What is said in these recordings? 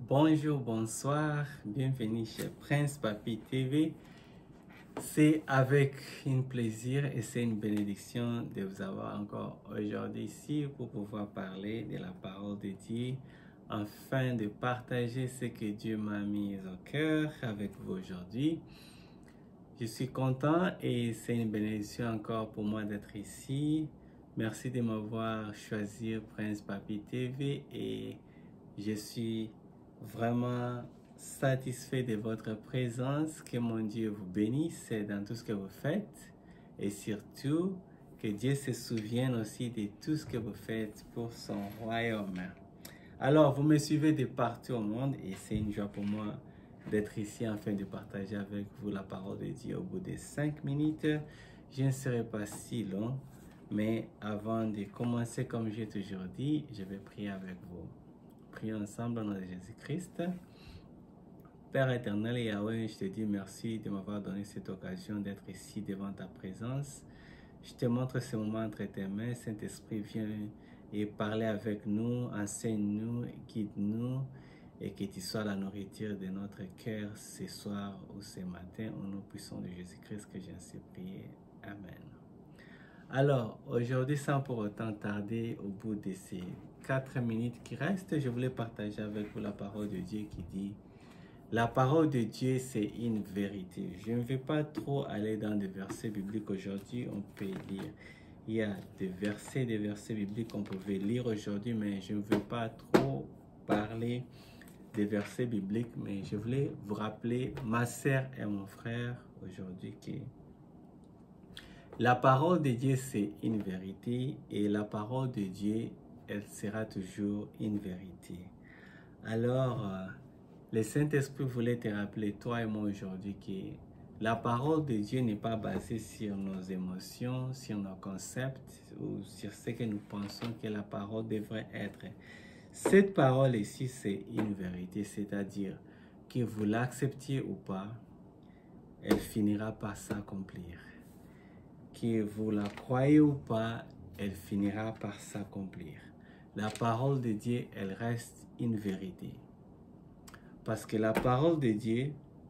Bonjour, bonsoir, bienvenue chez Prince Papi TV. C'est avec un plaisir et c'est une bénédiction de vous avoir encore aujourd'hui ici pour pouvoir parler de la parole de Dieu, afin de partager ce que Dieu m'a mis au cœur avec vous aujourd'hui. Je suis content et c'est une bénédiction encore pour moi d'être ici. Merci de m'avoir choisi Prince Papi TV et je suis vraiment satisfait de votre présence. Que mon Dieu vous bénisse dans tout ce que vous faites et surtout que Dieu se souvienne aussi de tout ce que vous faites pour son royaume. Alors, vous me suivez de partout au monde et c'est une joie pour moi d'être ici afin de partager avec vous la parole de Dieu. Au bout de 5 minutes, je ne serai pas si long, mais avant de commencer comme j'ai toujours dit, je vais prier avec vous. Prions ensemble au nom de Jésus-Christ. Père éternel et Yahweh, je te dis merci de m'avoir donné cette occasion d'être ici devant ta présence. Je te montre ce moment entre tes mains. Saint-Esprit, viens et parler avec nous, enseigne-nous, guide-nous et que tu sois la nourriture de notre cœur ce soir ou ce matin. Au nom puissant de Jésus-Christ que j'ai ainsi prié. Amen. Alors, aujourd'hui, sans pour autant tarder, au bout de ces 4 minutes qui restent, je voulais partager avec vous la parole de Dieu qui dit: la parole de Dieu, c'est une vérité. Je ne vais pas trop aller dans des versets bibliques aujourd'hui, on peut lire. Il y a des versets bibliques qu'on pouvait lire aujourd'hui, mais je ne veux pas trop parler des versets bibliques, mais je voulais vous rappeler, ma sœur et mon frère, aujourd'hui, que la parole de Dieu, c'est une vérité et la parole de Dieu, elle sera toujours une vérité. Alors, le Saint-Esprit voulait te rappeler, toi et moi aujourd'hui, que la parole de Dieu n'est pas basée sur nos émotions, sur nos concepts ou sur ce que nous pensons que la parole devrait être. Cette parole ici, c'est une vérité, c'est-à-dire que vous l'acceptiez ou pas, elle finira par s'accomplir. Que vous la croyez ou pas, elle finira par s'accomplir. La parole de Dieu, elle reste une vérité. Parce que la parole de Dieu,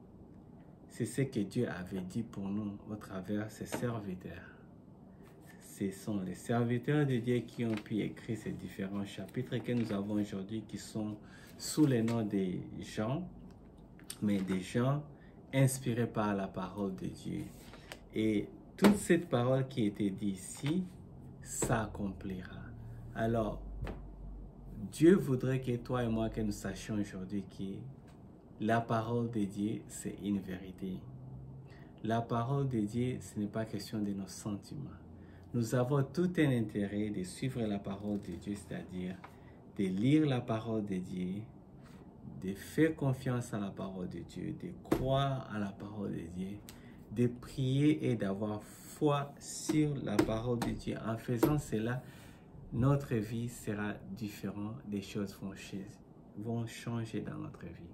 c'est ce que Dieu avait dit pour nous au travers de ses serviteurs. Ce sont les serviteurs de Dieu qui ont pu écrire ces différents chapitres que nous avons aujourd'hui, qui sont sous le nom des gens, mais des gens inspirés par la parole de Dieu. Et toute cette parole qui était dite ici s'accomplira. Alors, Dieu voudrait que toi et moi, que nous sachions aujourd'hui que la parole de Dieu, c'est une vérité. La parole de Dieu, ce n'est pas question de nos sentiments. Nous avons tout un intérêt de suivre la parole de Dieu, c'est-à-dire de lire la parole de Dieu, de faire confiance à la parole de Dieu, de croire à la parole de Dieu, de prier et d'avoir foi sur la parole de Dieu. En faisant cela, notre vie sera différente, des choses vont changer dans notre vie.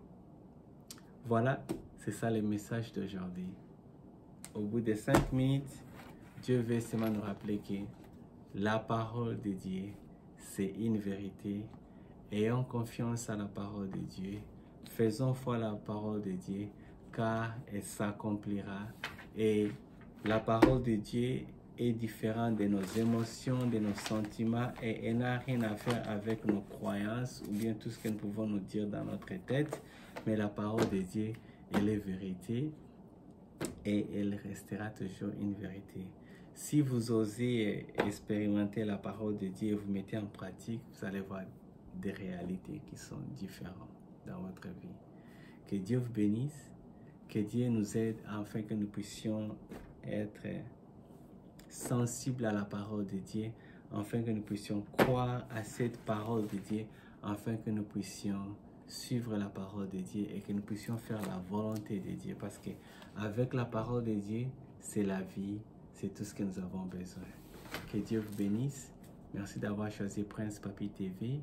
Voilà, c'est ça le message d'aujourd'hui. Au bout de 5 minutes, Dieu veut seulement nous rappeler que la parole de Dieu, c'est une vérité. Ayons confiance à la parole de Dieu. Faisons foi à la parole de Dieu, car elle s'accomplira. Et la parole de Dieu est différente de nos émotions, de nos sentiments, et elle n'a rien à faire avec nos croyances ou bien tout ce que nous pouvons nous dire dans notre tête. Mais la parole de Dieu, elle est vérité et elle restera toujours une vérité. Si vous osez expérimenter la parole de Dieu et vous mettez en pratique, vous allez voir des réalités qui sont différentes dans votre vie. Que Dieu vous bénisse, que Dieu nous aide afin que nous puissions être sensibles à la parole de Dieu, afin que nous puissions croire à cette parole de Dieu, afin que nous puissions suivre la parole de Dieu et que nous puissions faire la volonté de Dieu. Parce que avec la parole de Dieu, c'est la vie, c'est tout ce que nous avons besoin. Que Dieu vous bénisse. Merci d'avoir choisi Prince Papi TV.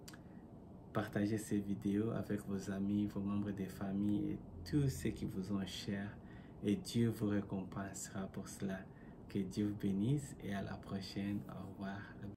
Partagez ces vidéos avec vos amis, vos membres de famille et tous ceux qui vous ont chers. Et Dieu vous récompensera pour cela. Que Dieu vous bénisse et à la prochaine. Au revoir.